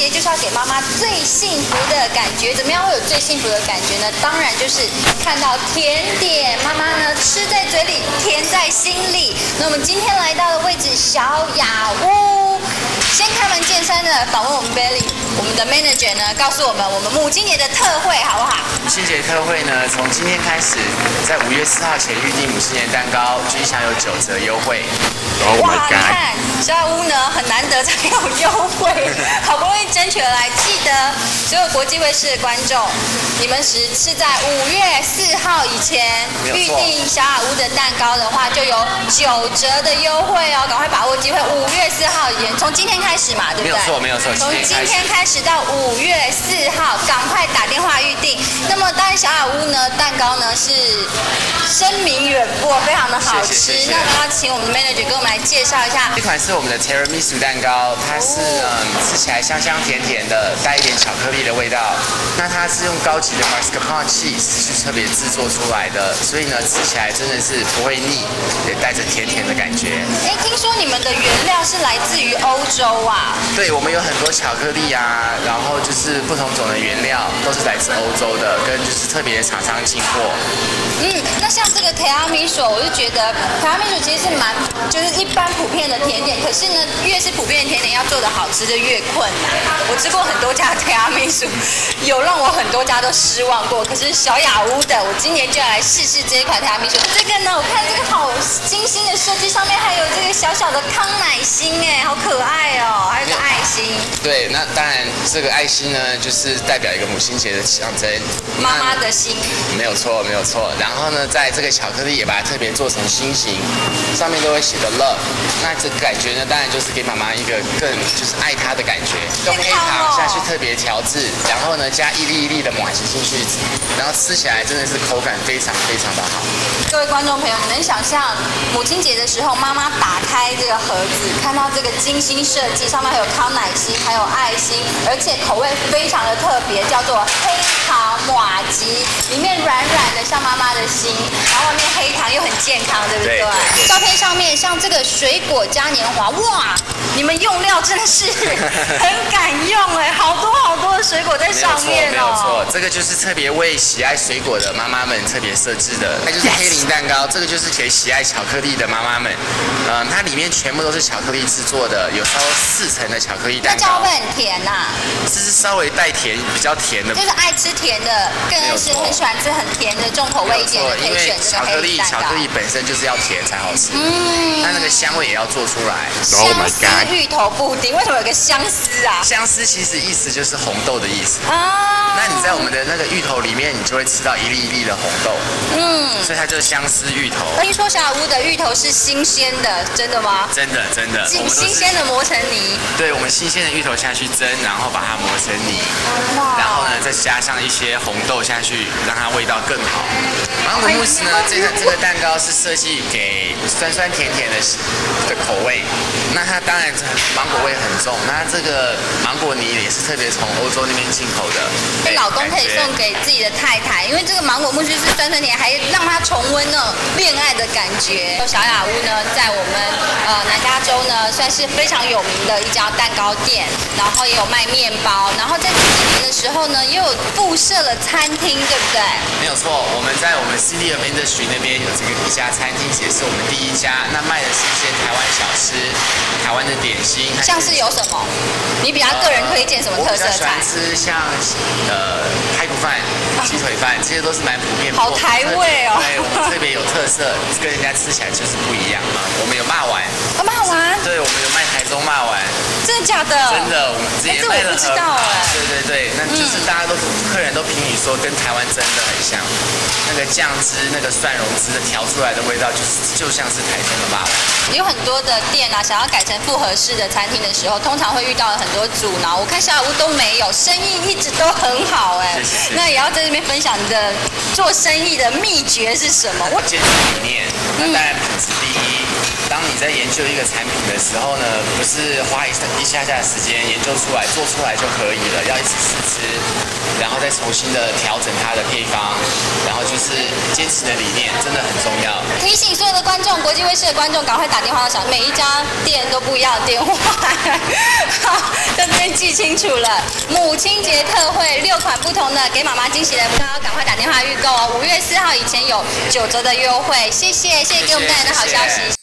节就是要给妈妈最幸福的感觉，怎么样会有最幸福的感觉呢？当然就是看到甜点，妈妈呢吃在嘴里，甜在心里。那我们今天来到的位置小雅屋，先开门见山的访问我们 Belly， 我们的 manager 呢告诉我们母亲节的特惠好不好？ 母亲节特惠呢，从今天开始，在5月4号前预订母亲节蛋糕，即享有9折优惠。 哇，你看小雅屋呢很难得才有优惠，好不容易争取而来。记得所有国际卫视的观众，你们是在5月4号以前预订小雅屋的蛋糕的话，就有9折的优惠哦，赶快把握机会。5月4号以前，从今天开始嘛，对不对？ 没有错。 从今天开始到5月4号，赶快打电话预订。那么当然，小雅屋呢蛋糕呢是声名远播，非常的好吃。 谢谢。 那要请我们的 manager 跟我们来介绍一下。 这款是我们的 Tiramisu 蛋糕，它是吃起来香香甜甜的，带一点巧克力的味道。那它是用高级的 mascarpone cheese 去特别制作出来的，所以呢吃起来真的是不会腻，也带着甜甜的感觉。 听说你们的原料是来自于欧洲啊？ 对，我们有很多巧克力啊，然后就是不同种的原料都是来自欧洲的，跟就是特别的厂商进货。 那像这个提拉米苏，我就觉得提拉米苏其实是就是一般普遍的甜点，可是呢，越是普遍的甜点要做的好吃就越困难。我吃过很多家提拉米苏，有让我很多家都失望过。可是小雅屋的，我今年就要来试试这一款提拉米苏。这个呢，我看这个好精心的设计，上面还有这个小小的康乃馨，好可爱哦，还有个爱心。 对，那当然这个爱心呢，就是代表一个母亲节的象征， 妈妈的心。 没有错。然后呢，在这个巧克力也把它特别做成心形，上面都会写的 love。那这个感觉呢，当然就是给妈妈一个更就是爱她的感觉。用黑糖下去特别调制，然后呢加一粒一粒的马吉进去，然后吃起来真的是口感非常的好。 各位观众朋友，你能想象母亲节的时候，妈妈打开这个盒子，看到这个精心设计，上面还有康乃馨，还有爱心，而且口味非常的特别，叫做黑糖马吉，里面软软的像妈妈的心，然后外面黑糖又很健康，对不对？对。照片上面像这个水果嘉年华，哇，你们用料真的是很敢用好多的水果在上面哦。 没有错，这个就是特别为喜爱水果的妈妈们特别设置的，它就是黑林蛋糕，这个就是给喜爱巧克力的妈妈们，它里面全部都是巧克力制作的，有超过4层的巧克力蛋糕。 那这样会很甜呐？ 这是稍微带甜，比较甜的。 就是爱吃甜的，更是很喜欢吃很甜的重口味一点的，可以选这个黑林蛋糕。 巧克力本身就是要甜才好吃，那个香味也要做出来。 相思芋头布丁，为什么有个相思啊？ 相思其实意思就是红豆的意思啊。那你在我们的那个芋头里面，你就会吃到一粒一粒的红豆，所以它就是相思芋头。 听说小雅屋的芋头是新鲜的，真的吗？ 真的。 新鲜的磨成泥。 对，我们新鲜的芋头下去蒸，然后把它磨成泥，然后呢再加上一些红豆下去，让它味道更好。芒果慕斯呢，这个蛋糕是设计给酸酸甜甜的口味，那它当然芒果味很重，那这个芒果泥也是特别从欧洲那边进口的。 老公可以送给自己的太太，因为这个芒果慕斯是酸酸甜，还让他重温那种恋爱的感觉。小雅屋呢，在我们南加州呢，算是非常有名的一家蛋糕店，然后也有卖面包，然后在这几年的时候呢，也有附设了餐厅，对不对？ 没有错，我们在我们 City of Industry 那边有这个一家餐厅，也是我们第1家，那卖的是一些台湾小吃、台湾的点心。 像是有什么？你比较个人推荐什么特色菜？我比较喜欢吃像排骨饭、鸡腿饭，这些都是蛮普遍。 好台味哦！ 对，我们特别有特色，跟人家吃起来就是不一样嘛。我们有骂丸， 骂丸？ 对，我们有卖台中骂丸。 真的假的？ 真的，我们之前卖的很好。对，那就是大家客人都评语说跟台湾真的很像，那个酱汁、那个蒜蓉汁调出来的味道，就像是台中的骂丸。 有很多的店啊，想要改成复合式的餐厅的时候，通常会遇到很多阻挠。我看小雅屋都没有，生意一直都很好谢谢。 那也要在这边分享你的做生意的秘诀是什么？ 坚持理念，那当然品质第一。 当你在研究一个产品的时候呢，不是花一下下的时间研究出来、做出来就可以了，要一直试吃，然后再重新的调整它的配方，然后就是坚持的理念真的很重要。 提醒所有的观众，国际卫视的观众，赶快打电话到小，每一家店都不一样的电话。好，在这边记清楚了。母亲节特惠6款不同的给妈妈惊喜的蛋糕，赶快打电话预购哦！5月4号以前有9折的优惠。谢谢给我们带来的好消息。